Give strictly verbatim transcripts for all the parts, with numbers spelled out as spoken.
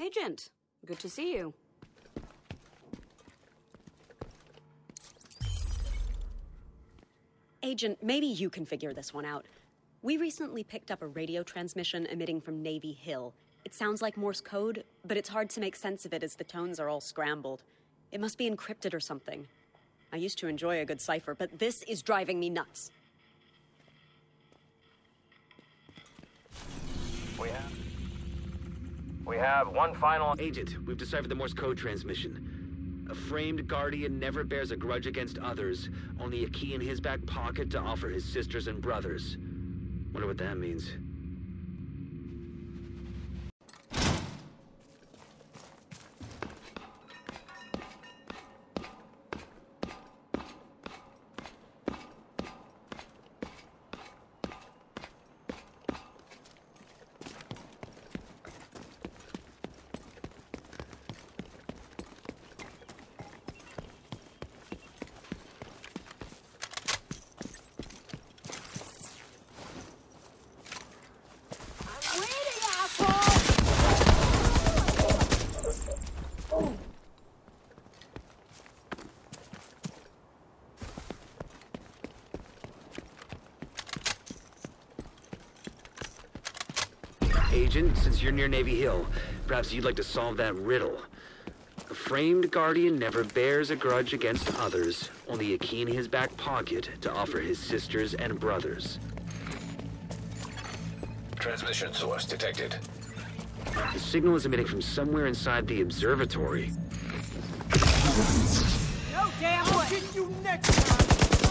Agent, good to see you. Agent, maybe you can figure this one out. We recently picked up a radio transmission emitting from Navy Hill. It sounds like Morse code, but it's hard to make sense of it as the tones are all scrambled. It must be encrypted or something. I used to enjoy a good cipher, but this is driving me nuts. We have... We have one final... Agent, we've deciphered the Morse code transmission. A framed guardian never bears a grudge against others, only a key in his back pocket to offer his sisters and brothers. Wonder what that means. Agent, since you're near Navy Hill, perhaps you'd like to solve that riddle. A framed guardian never bears a grudge against others, only a key in his back pocket to offer his sisters and brothers. Transmission source detected. The signal is emitting from somewhere inside the observatory. No damn way! I'll get you next time!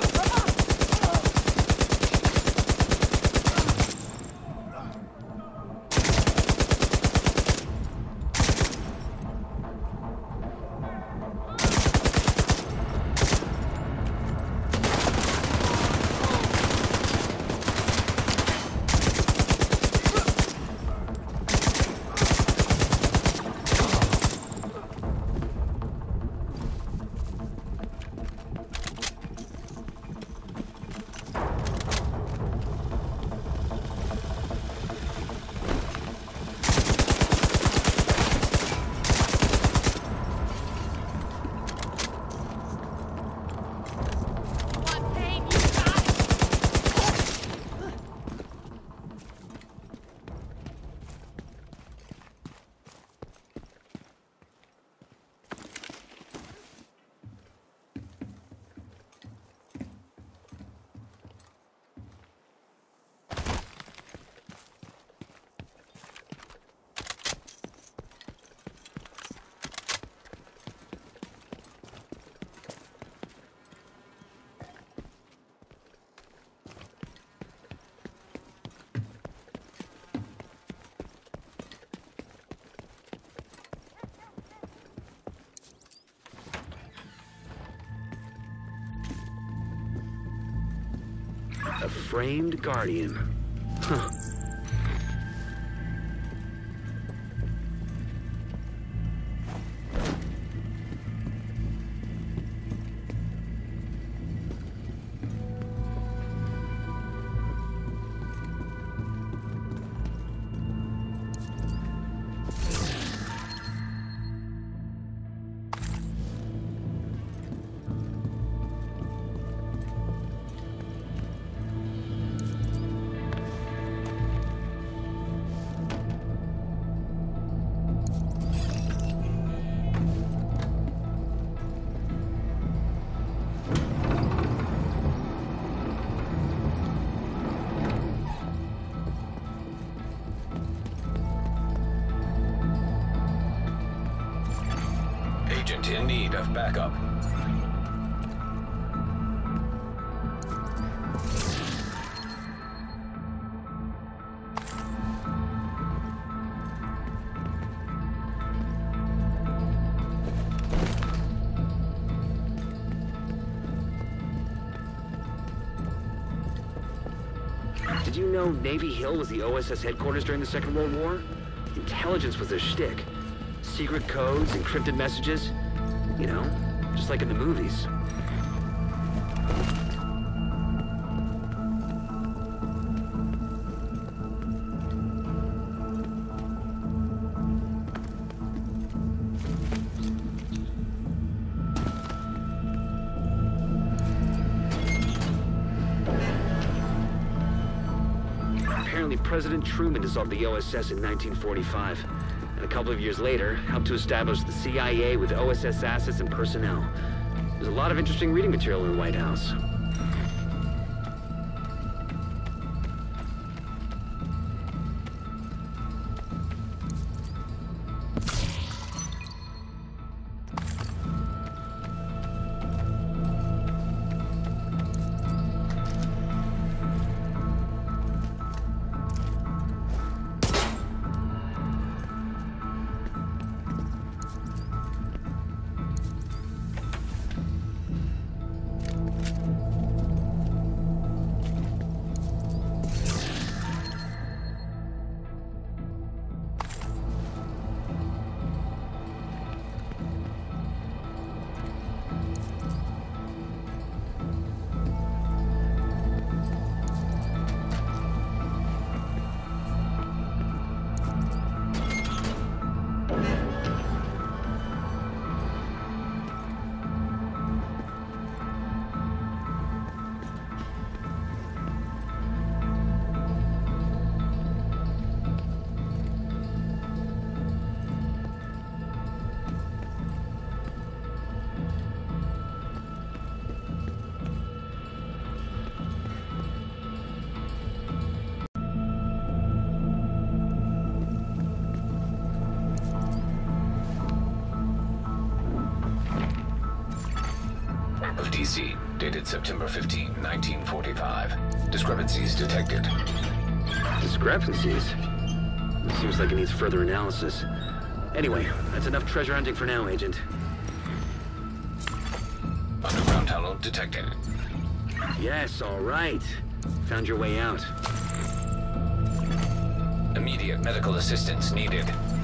A framed guardian. Huh. In need of backup. Did you know Navy Hill was the O S S headquarters during the Second World War? Intelligence was their shtick. Secret codes, encrypted messages. You know, just like in the movies. President Truman dissolved the O S S in nineteen forty-five. And a couple of years later, helped to establish the C I A with O S S assets and personnel. There's a lot of interesting reading material in the White House. D C, dated September fifteenth, nineteen forty-five. Discrepancies detected. Discrepancies? It seems like it needs further analysis. Anyway, that's enough treasure hunting for now, Agent. Underground tunnel detected. Yes, all right. Found your way out. Immediate medical assistance needed.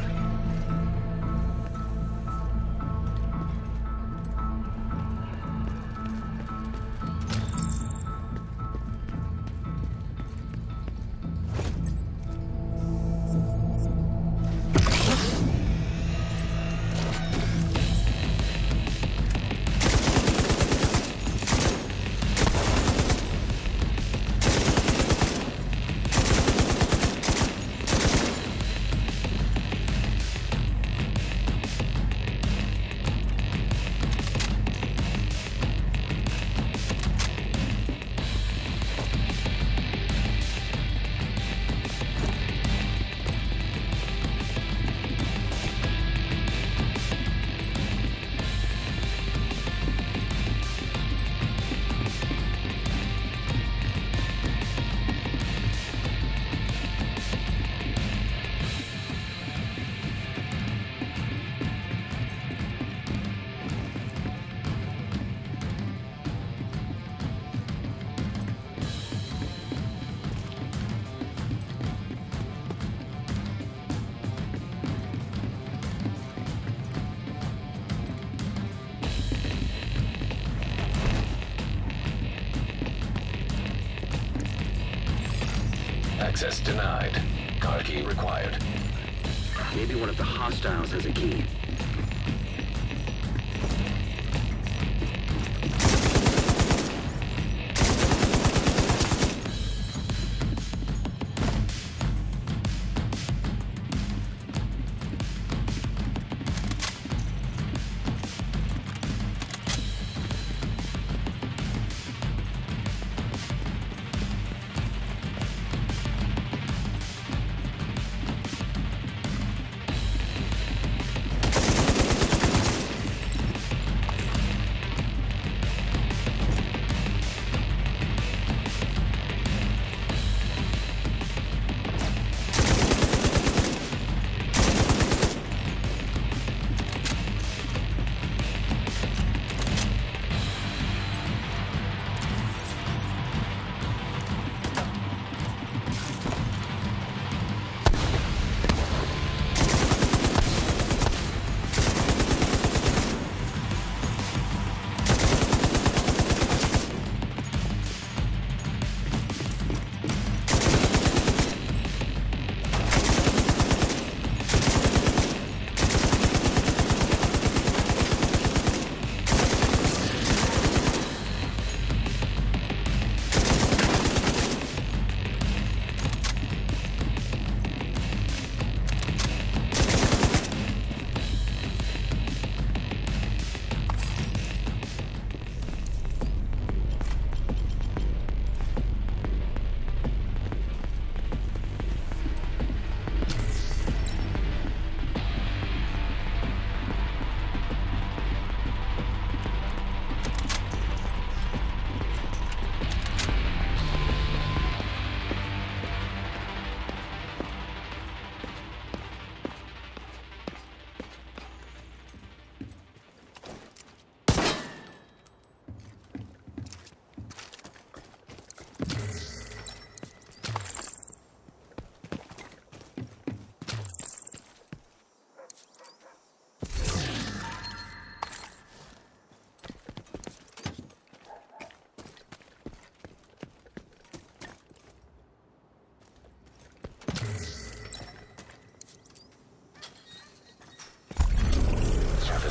Access denied. Card key required. Maybe one of the hostiles has a key.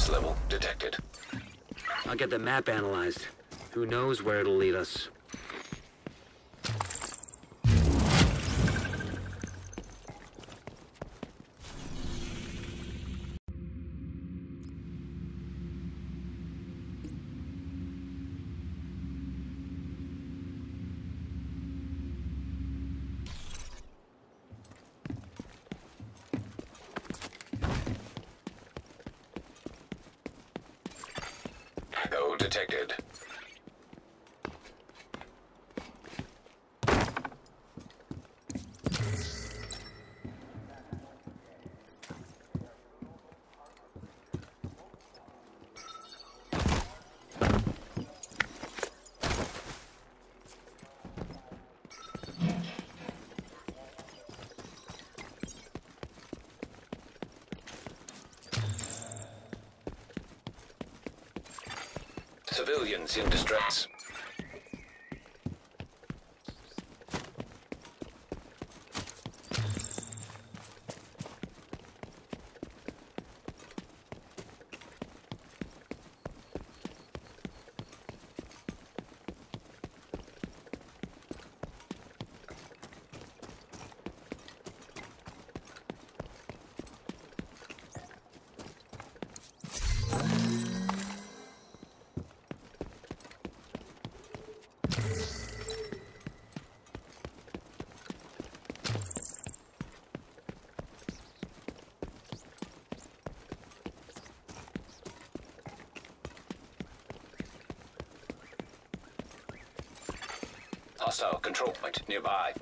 Stress level detected. I'll get the map analyzed. Who knows where it'll lead us. Echo detected. Civilians in distress. Hostile control point nearby.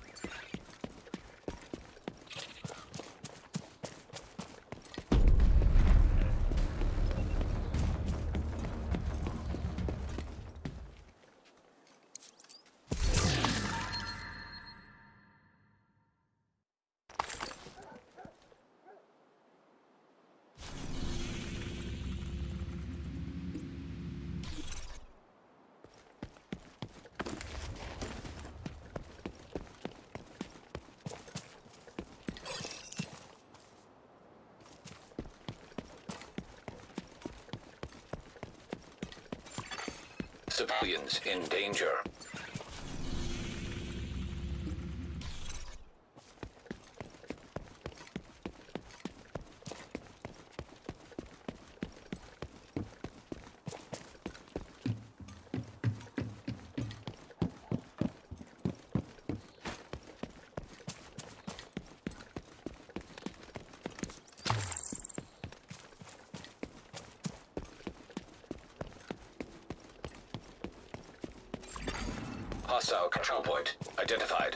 Civilians in danger. Hostile control point identified.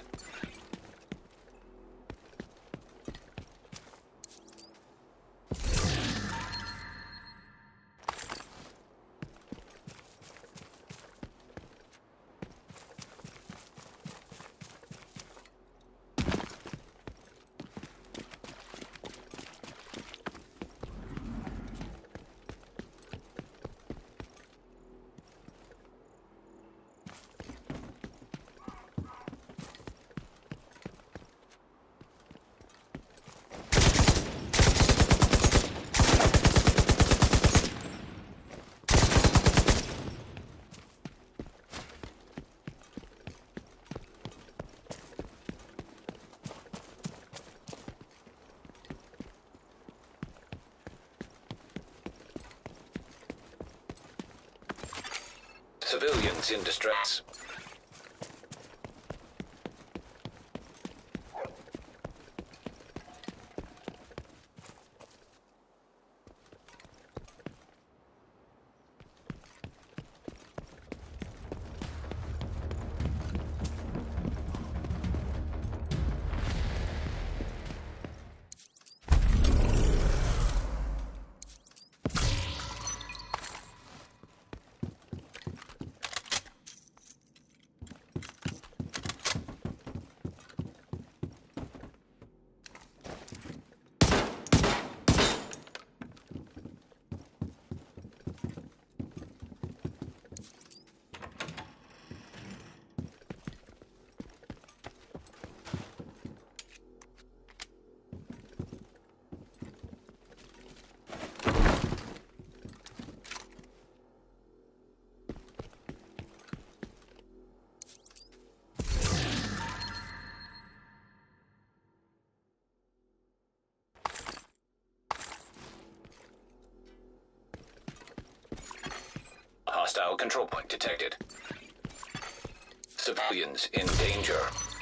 Civilians in distress. Hostile control point detected. Civilians in danger.